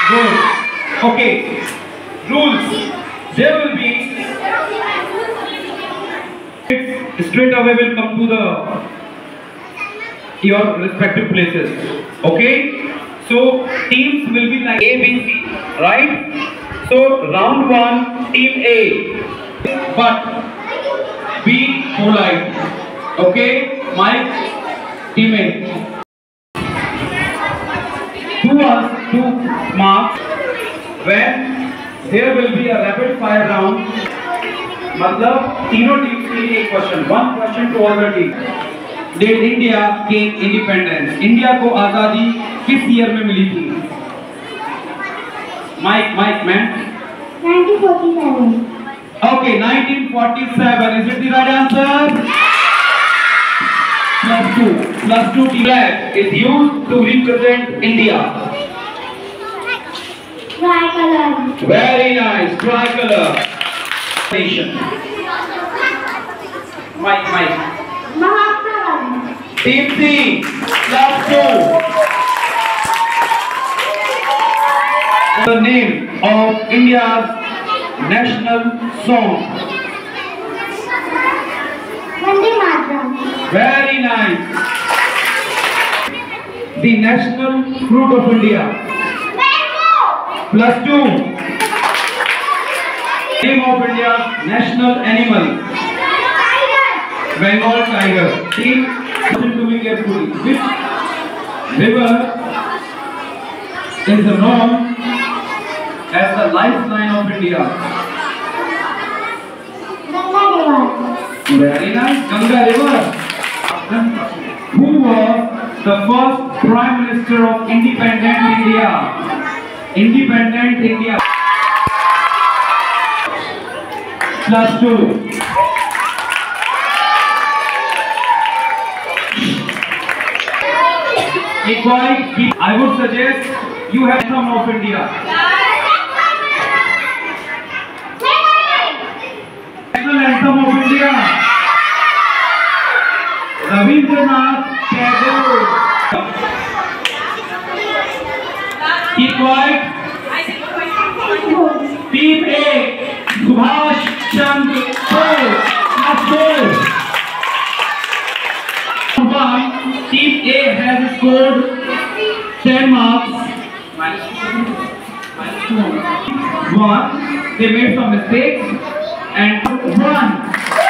Good. Okay. Rules. There will be straight away will come to the your respective places. Okay. So teams will be like A, B, C, right? So round one, team A, but be polite. Okay, my teammate. 2 marks when there will be a rapid fire round. मतलब तीनों team के लिए एक question, one question to all the team. Did India gain independence? India को आजादी किस year में मिली थी? Mike, man. 1947. Okay, 1947. Is it the right answer? +2 flag is used to represent India. Tricolor. Very nice, tricolor. Nation. Mike. Mahatma Gandhi. Team C, +2. The name of India's national song. Vande Mataram. Very nice. The national fruit of India. +2. Name of India's national animal. Bengal tiger. Team, listen to me carefully. Which river is known as the lifeline of India? Ganga River. Very nice, Ganga River. Who was the first Prime Minister of independent India? Independent India. +2. I would suggest you have some of India. National anthem of India. Rabindranath Tagore. Keep quiet. Team A, Subhash Chandra Bose. Team A has scored 10 marks. -1. They made some mistakes and 1.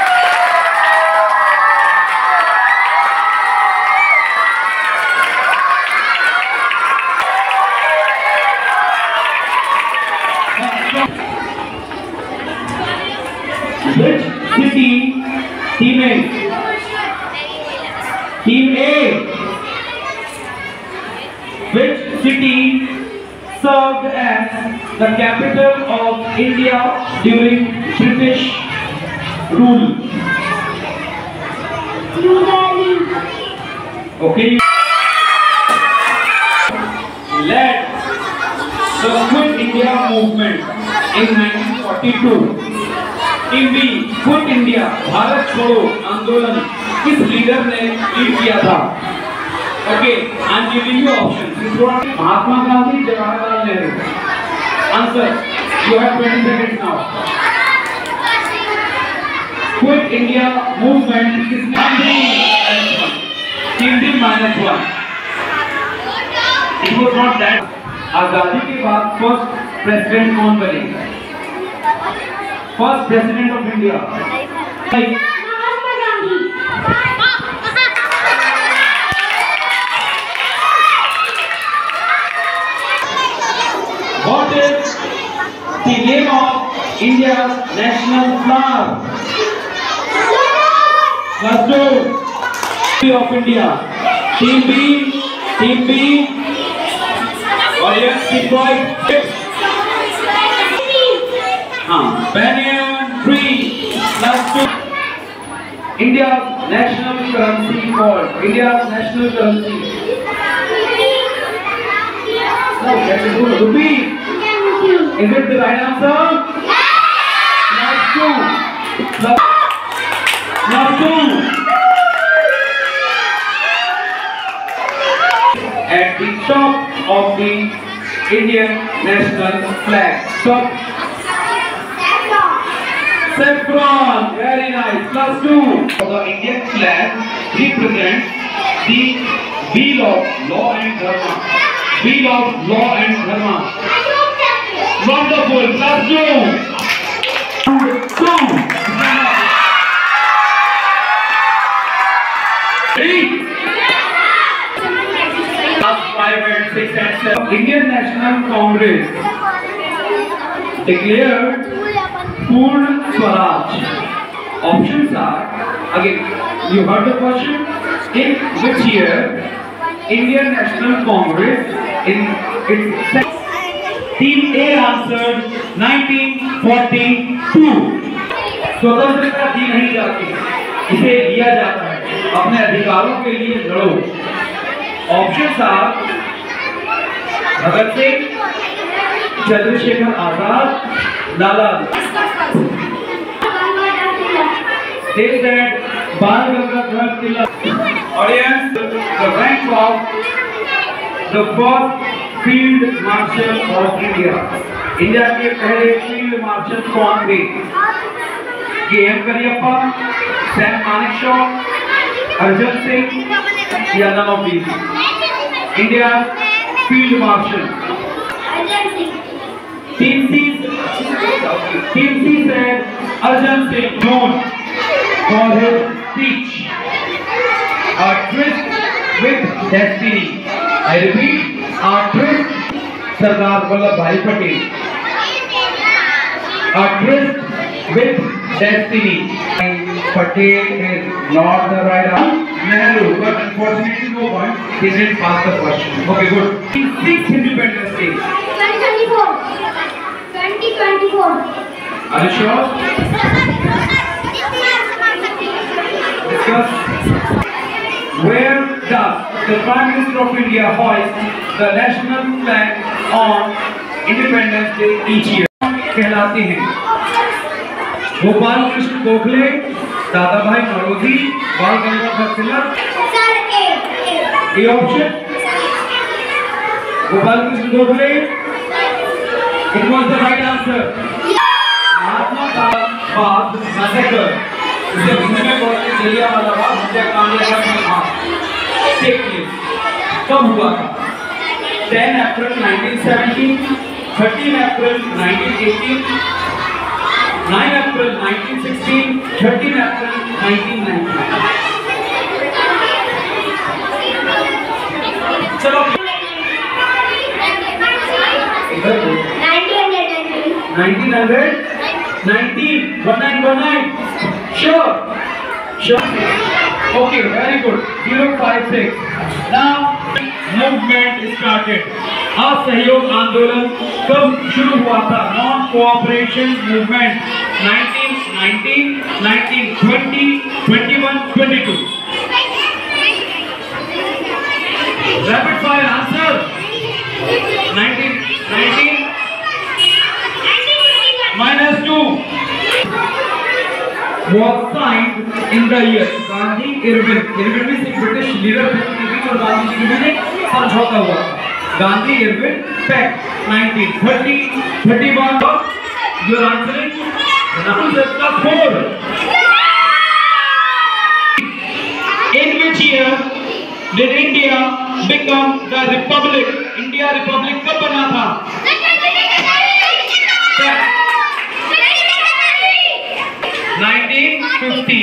Which city, team A? Team A. Which city served as the capital of India during British rule? New Delhi. Okay. Led the Quit India movement in 1942. Team B, Quit India, Bharat छोड़ो आंदोलन किस leader ने lead किया था? Okay, I'm giving you options. Mahatma Gandhi, Jawaharlal Nehru. Answer. You have 20 seconds now. Quit India movement किसने? Team D -1. It was not that. आजादी के बाद फर्स्ट प्रेसिडेंट कौन बने? First President of India. Mahatma Gandhi. What is the name of India's national flower? +2. Of India. Team B. Audience, keep quiet. Banyan tree. +2. India's national currency called. India's national currency. No, that's a good rupee. Is it the right answer? +2. +2. At the top of the Indian national flag? Stop. Saffron. Very nice. Plus 2. The Indian flag represents the wheel of law and dharma. Wheel of law and dharma. Wonderful. Plus 2. 2. Ready? Class 5 and 6 and 7. Indian National Congress declared Purna Swaraj. Options are, again, you heard the question? In which year Indian National Congress in its Team A answered 1942. स्वतंत्रता दी नहीं जाती, इसे लिया जाता है। अपने अधिकारों के लिए लड़ो। Option are Bhagat Singh, Chandrashekhar Azad, Lala They said Bal Gangadhar Tilak. Audience, the rank of the first Field Marshal of India. India के पहले फील्ड मार्शल कौन थे? के.एम. करियप्पा, सैम मानेकशॉ, अर्जन सिंह या none of these? India field marshal Team C said Arjan Singh, known for his speech, A Tryst with Destiny. I repeat, A Tryst, Sardar Vallabhbhai Patel. A Tryst with Destiny. Patel is not the right answer. Nehru, but unfortunately no one. He didn't pass the question. Okay, good. 6th Independence Day. 2024. 2024. Are you sure? Discuss. Where does the Prime Minister of India hoist the national flag on Independence Day each year? कहलाते हैं गोपाल कृष्ण गोखले, दादा भाई नौरोजी, बाल गंगाधर तिलक। ये option Gopal Krishna Gokhale, it was the right answer. Mahatma Gandhi मैसेकर, इसे हिंदी में बोलते हैं जलियांवाला बाग हत्याकांड का कब हुआ था? 10 अप्रैल 1917, 13 अप्रैल 1918, 9 अप्रैल 1916, 13 अप्रैल 1919। चलो 1919, sure. Okay, very good. 056. Now movement started. असहयोग आंदोलन कब शुरू हुआ था? Non cooperation movement 1919, 1920, 21, 22. Rapid fire answer. 1919 minus 2 was signed in the year. Gandhi Irwin means एक ब्रिटिश लीडर थे और गांधी जी के बीच समझौता हुआ। Gandhi Irwin Pact 1930, 31. You are answering. The answer is 4. In which year did India become the republic? India republic कब बना था? 1950.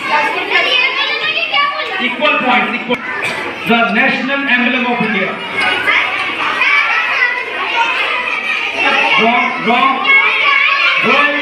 Equal points. Equal. The national emblem of India. Wrong.